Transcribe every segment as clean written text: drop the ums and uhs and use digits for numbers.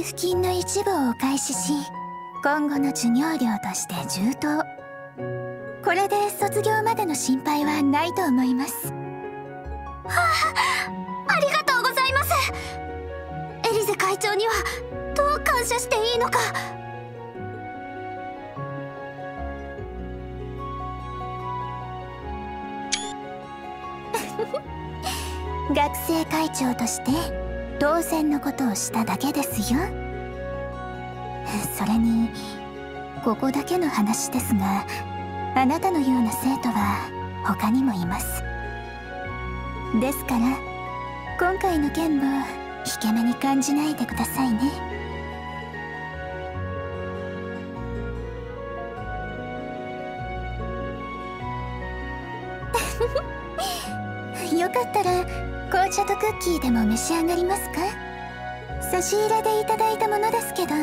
付金の一部をお返しし、今後の授業料として充当。これで卒業までの心配はないと思います。 ありがとうございます。エリゼ会長にはどう感謝していいのか。 学生会長として当然のことをしただけですよ。それにここだけの話ですが、あなたのような生徒は他にもいます。ですから今回の件も引け目に感じないでくださいね。よかったら紅茶とクッキーでも召し上がりますか？差し入れでいただいたものですけど。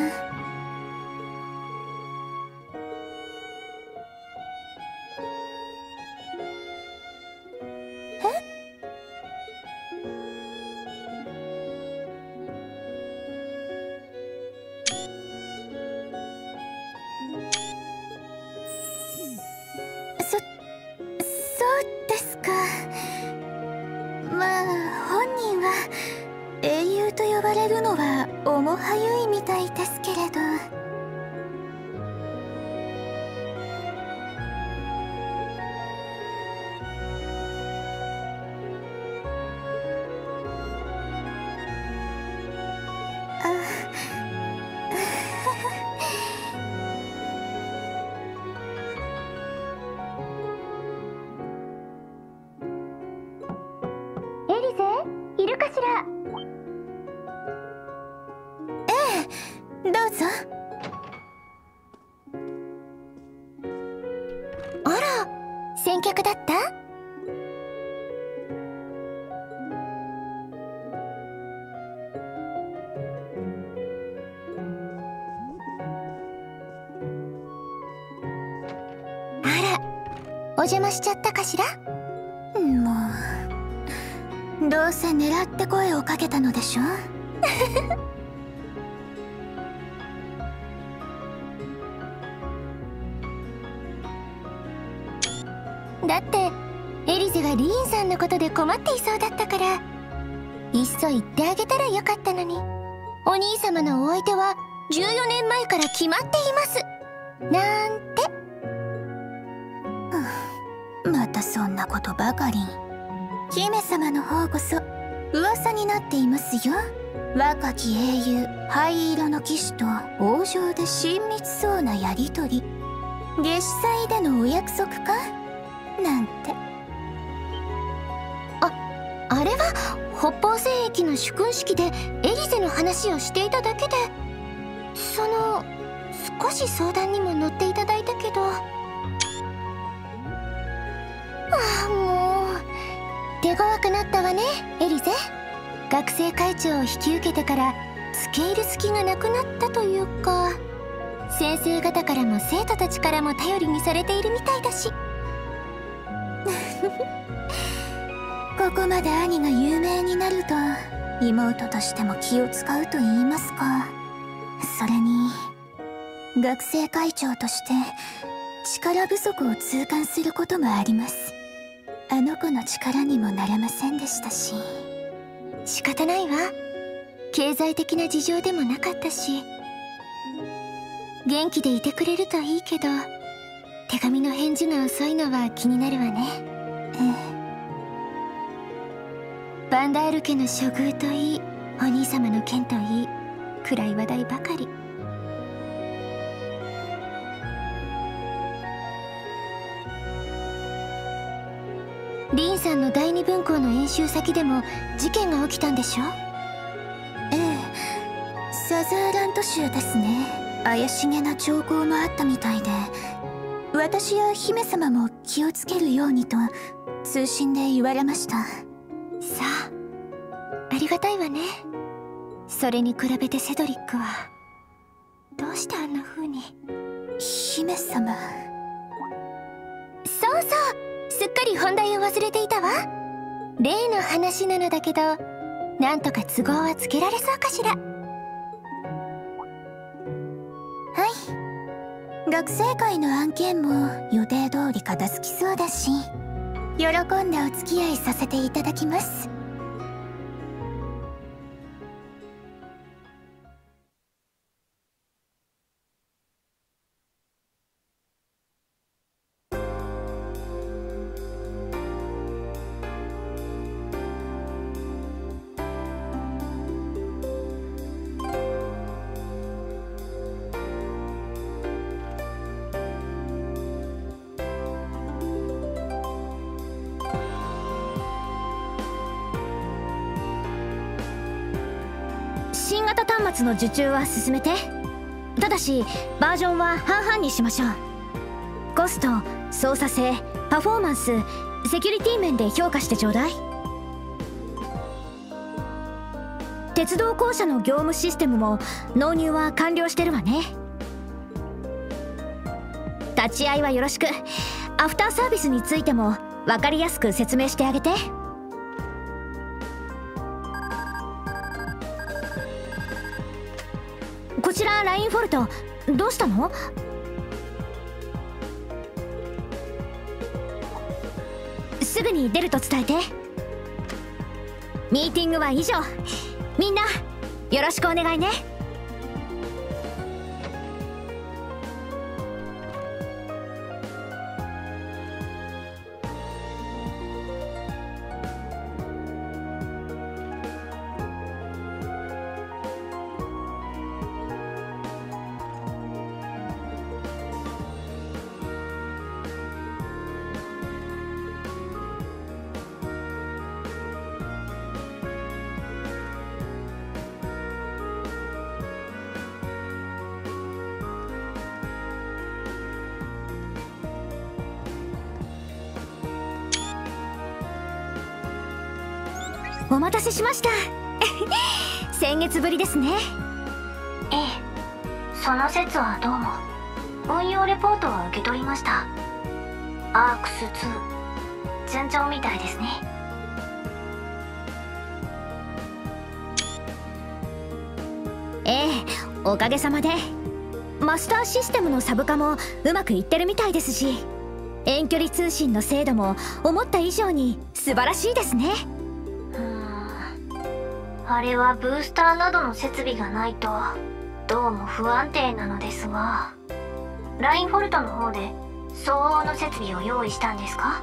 そうですか。まあ本人は英雄と呼ばれるのは面はゆいみたいですけれど。 エリゼ、いるかしら？ どうぞ。 あら、先客だった？あら、お邪魔しちゃったかしら？ もうどうせ狙って声をかけたのでしょ。 だってエリゼがリーンさんのことで困っていそうだったから、いっそ言ってあげたらよかったのに。お兄様のお相手は14年前から決まっていますなんて。 またそんなことばかり。姫様の方こそ噂になっていますよ。若き英雄灰色の騎士と王城で親密そうなやりとり、月子祭でのお約束かなんて。 あれは北方戦役の主君式でエリゼの話をしていただけで、少し相談にも乗っていただいたけど。もう手強くなったわねエリゼ。学生会長を引き受けてから付け入る隙がなくなったというか、先生方からも生徒たちからも頼りにされているみたいだし。 ここまで兄が有名になると妹としても気を使うと言いますか。それに学生会長として力不足を痛感することもあります。あの子の力にもなれませんでしたし。 仕方ないわ。経済的な事情でもなかったし。元気でいてくれるといいけど、手紙の返事が遅いのは気になるわね。バンダール家の処遇といい、お兄様の件といい、暗い話題ばかり。リンさんの第二分校の演習先でも事件が起きたんでしょ？ サザーラント州ですね。怪しげな兆候もあったみたいで、私や姫様も気をつけるようにと通信で言われました。 さあ、ありがたいわね。それに比べてセドリックはどうしてあんな風に。 姫様。 そうそう、すっかり本題を忘れていたわ。例の話なのだけど、なんとか都合はつけられそうかしら。 学生会の案件も予定通り片付きそうだし、喜んでお付き合いさせていただきます。 新型端末の受注は進めて。ただしバージョンは半々にしましょう。コスト、操作性、パフォーマンス、セキュリティ面で評価してちょうだい。鉄道公社の業務システムも納入は完了してるわね。立ち会いはよろしく。アフターサービスについても分かりやすく説明してあげて。こちら LINE フォルト、どうしたの？すぐに出ると伝えて。ミーティングは以上。みんなよろしくお願いね。お待たせしました先月ぶりですね。 ええ、その説はどうも。運用レポートは受け取りました。アークス2順調みたいですね。 ええ、おかげさまでマスターシステムのサブ化もうまくいってるみたいですし、遠距離通信の精度も思った以上に素晴らしいですね。 あれはブースターなどの設備がないとどうも不安定なのですが、LINE フォルトの方で相応の設備を用意したんですか？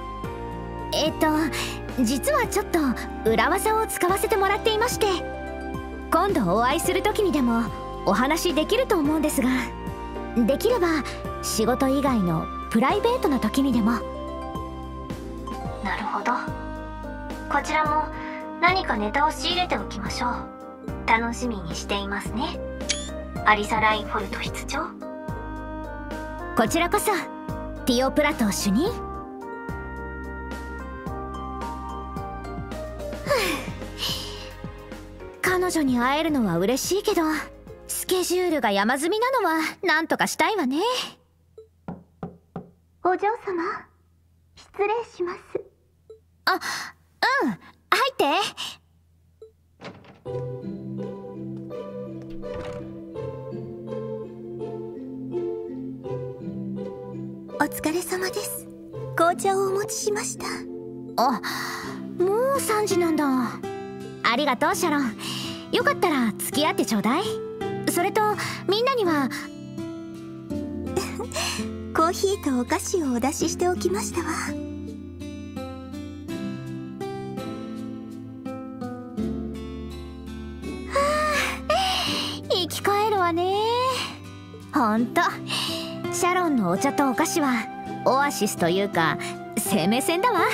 実はちょっと裏技を使わせてもらっていまして、今度お会いする時にでもお話できると思うんですが、できれば仕事以外のプライベートな時にでも。 なるほど。こちらも何かネタを仕入れておきましょう。楽しみにしていますね。アリサ LINE フォルト室長。 こちらこそティオプラト主任。彼女に会えるのは嬉しいけど、スケジュールが山積みなのはなんとかしたいわね。 お嬢様、失礼します。 あ、うん、入って。 お疲れ様です。紅茶をお持ちしました。 あ、もう3時なんだ。ありがとうシャロン。よかったら付き合ってちょうだい。それとみんなにはコーヒーとお菓子をお出ししておきましたわ。 生き返るわね。ほんとシャロンのお茶とお菓子はオアシスというか生命線だわ。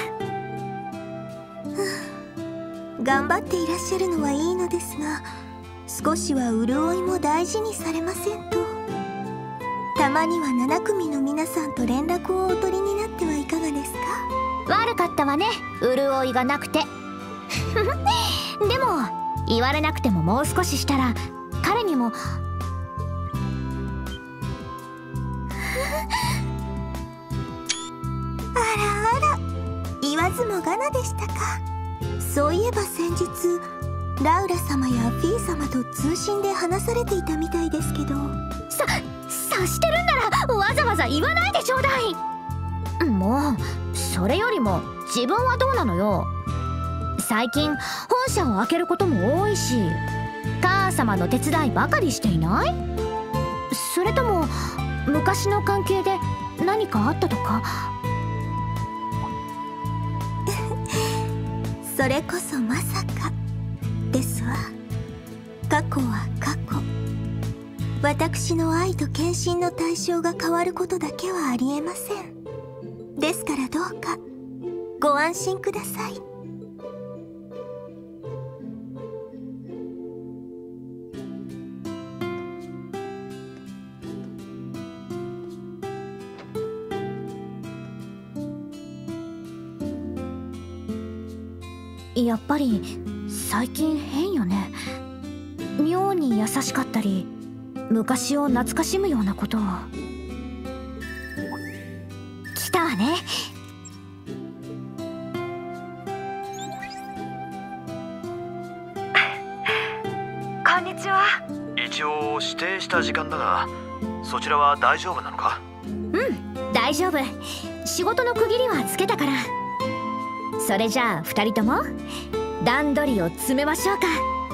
頑張っていらっしゃるのはいいのですが、少しは潤いも大事にされませんと。たまには7組の皆さんと連絡をお取りになってはいかがですか？ 悪かったわね、潤いがなくてでも言われなくてももう少ししたら彼にもあらあら、言わずもがなでしたか。そういえば先日ラウラ様やフィー様と通信で話されていたみたいですけど。 察してるんならざ言わないでちょうだい。もうそれよりも自分はどうなのよ。最近本社を開けることも多いし、母様の手伝いばかりしていない？それとも昔の関係で何かあったとか？ それこそまさかですわ。過去は過去。私の愛と献身の対象が変わることだけはありえません。ですからどうかご安心ください。 やっぱり最近変よね。妙に優しかったり、昔を懐かしむようなことを。来たわね。 こんにちは。 一応指定した時間だが、そちらは大丈夫なのか？ 大丈夫。仕事の区切りはつけたから。それじゃあ2人とも段取りを詰めましょうか。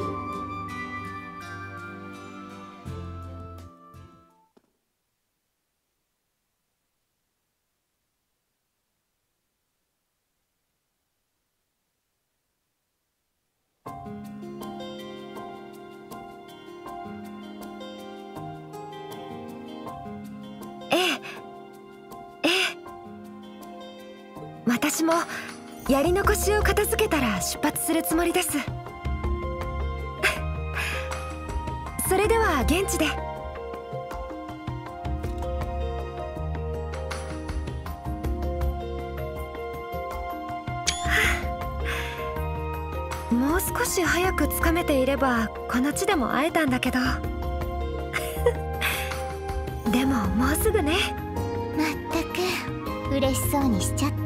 私もやり残しを片付けたら出発するつもりです。それでは現地で。もう少し早くつかめていればこの地でも会えたんだけど。でももうすぐね。 まったく嬉しそうにしちゃって。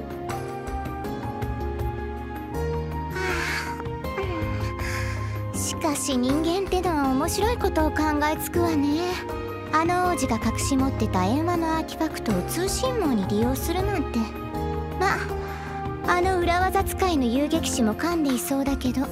しかし人間ってのは面白いことを考えつくわね。あの王子が隠し持ってた閻魔のアーティファクトを通信網に利用するなんて。まあの裏技使いの遊撃士も噛んでいそうだけど。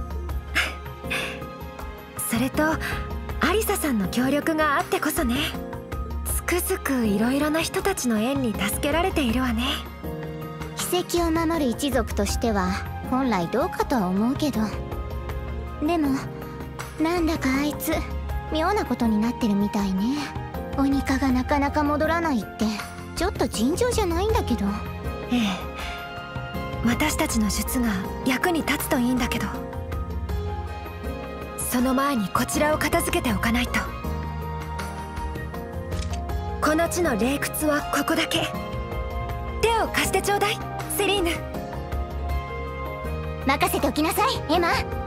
それとアリサさんの協力があってこそね。つくづくいろいろな人たちの縁に助けられているわね。 奇跡を守る一族としては本来どうかとは思うけど、でもなんだかあいつ妙なことになってるみたいね。鬼化がなかなか戻らないってちょっと尋常じゃないんだけど。 ええ、私たちの術が役に立つといいんだけど。その前にこちらを片付けておかないと。この地の霊窟はここだけ。手を貸してちょうだいセリーヌ。 任せておきなさいエマ。